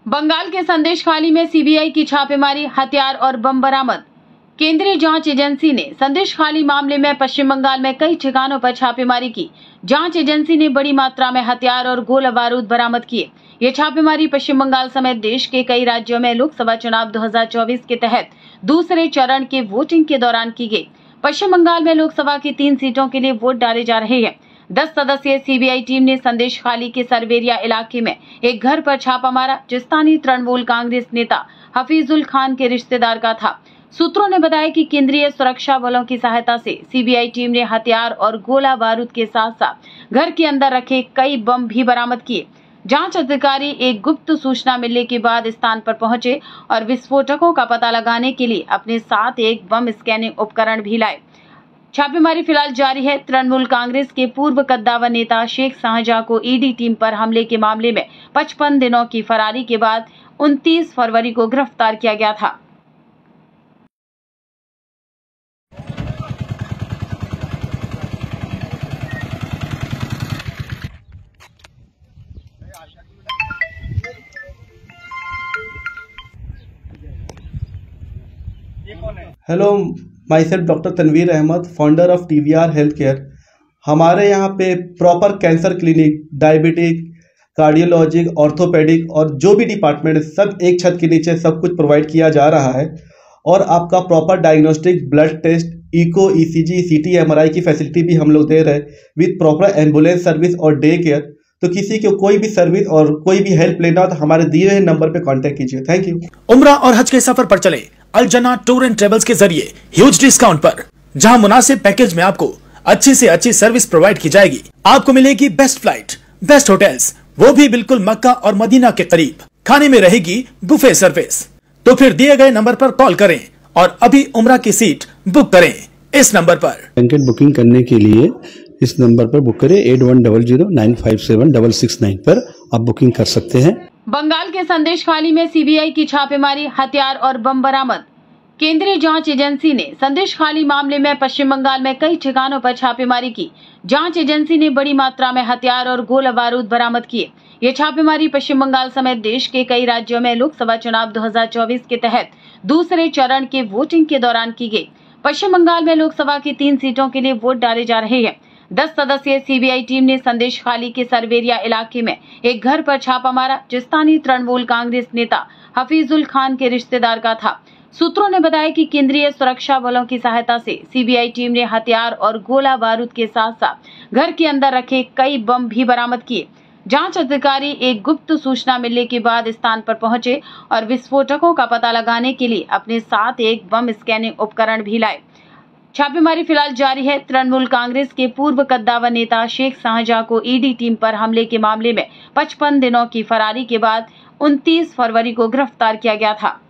बंगाल के संदेशखाली में सीबीआई की छापेमारी, हथियार और बम बरामद। केंद्रीय जांच एजेंसी ने संदेशखाली मामले में पश्चिम बंगाल में कई ठिकानों पर छापेमारी की। जांच एजेंसी ने बड़ी मात्रा में हथियार और गोला बारूद बरामद किए। ये छापेमारी पश्चिम बंगाल समेत देश के कई राज्यों में लोकसभा चुनाव 2024 के तहत दूसरे चरण के वोटिंग के दौरान की गई। पश्चिम बंगाल में लोकसभा की 3 सीटों के लिए वोट डाले जा रहे हैं। 10 सदस्यीय सीबीआई टीम ने संदेशखाली के सरवेरिया इलाके में एक घर पर छापा मारा, जो स्थानीय तृणमूल कांग्रेस नेता हफीजुल खान के रिश्तेदार का था। सूत्रों ने बताया कि केंद्रीय सुरक्षा बलों की सहायता से सीबीआई टीम ने हथियार और गोला बारूद के साथ साथ घर के अंदर रखे कई बम भी बरामद किए। जांच अधिकारी एक गुप्त सूचना मिलने के बाद स्थान पर पहुंचे और विस्फोटकों का पता लगाने के लिए अपने साथ एक बम स्कैनिंग उपकरण भी लाए। छापेमारी फिलहाल जारी है। तृणमूल कांग्रेस के पूर्व कद्दावर नेता शेख शाहजहां को ईडी टीम पर हमले के मामले में 55 दिनों की फरारी के बाद 29 फरवरी को गिरफ्तार किया गया था। Hello, myself doctor Tanveer Ahmed, founder of TVR health care. हमारे यहाँ पे proper cancer clinic, diabetic, cardiologic, orthopedic और जो भी डिपार्टमेंट है सब एक छत के नीचे सब कुछ प्रोवाइड किया जा रहा है। और आपका proper diagnostic, blood test, echo, ECG, CT, MRI की फैसिलिटी भी हम लोग दे रहे हैं विद प्रॉपर एम्बुलेंस सर्विस और डे केयर। तो किसी को कोई भी सर्विस और कोई भी हेल्प लेना हो तो हमारे दिए हुए नंबर पे कांटेक्ट कीजिए। Thank you. उम्रा और हज के सफर पर चले अल जना टूर एंड ट्रेवल्स के जरिए ह्यूज डिस्काउंट पर, जहां मुनासिब पैकेज में आपको अच्छी से अच्छी सर्विस प्रोवाइड की जाएगी। आपको मिलेगी बेस्ट फ्लाइट, बेस्ट होटल्स, वो भी बिल्कुल मक्का और मदीना के करीब। खाने में रहेगी बुफे सर्विस। तो फिर दिए गए नंबर पर कॉल करें और अभी उम्रा की सीट बुक करें इस नंबर पर। ब्लैंकेट बुकिंग करने के लिए इस नंबर पर बुक करें 8100957669 पर आप बुकिंग कर सकते हैं। बंगाल के संदेशखाली में सीबीआई की छापेमारी, हथियार और बम बरामद। केंद्रीय जांच एजेंसी ने संदेशखाली मामले में पश्चिम बंगाल में कई ठिकानों पर छापेमारी की। जांच एजेंसी ने बड़ी मात्रा में हथियार और गोला बारूद बरामद किए। ये छापेमारी पश्चिम बंगाल समेत देश के कई राज्यों में लोकसभा चुनाव 2024 के तहत दूसरे चरण के वोटिंग के दौरान की गई। पश्चिम बंगाल में लोकसभा की 3 सीटों के लिए वोट डाले जा रहे हैं। 10 सदस्यीय सीबीआई टीम ने संदेशखाली के सरवेरिया इलाके में एक घर पर छापा मारा, जो स्थानीय तृणमूल कांग्रेस नेता हफीजुल खान के रिश्तेदार का था। सूत्रों ने बताया कि केंद्रीय सुरक्षा बलों की सहायता से सीबीआई टीम ने हथियार और गोला बारूद के साथ साथ घर के अंदर रखे कई बम भी बरामद किए। जांच अधिकारी एक गुप्त सूचना मिलने के बाद स्थान पर पहुंचे और विस्फोटकों का पता लगाने के लिए अपने साथ एक बम स्कैनिंग उपकरण भी लाए। छापेमारी फिलहाल जारी है। तृणमूल कांग्रेस के पूर्व कद्दावर नेता शेख शाहजहां को ईडी टीम पर हमले के मामले में 55 दिनों की फरारी के बाद 29 फरवरी को गिरफ्तार किया गया था।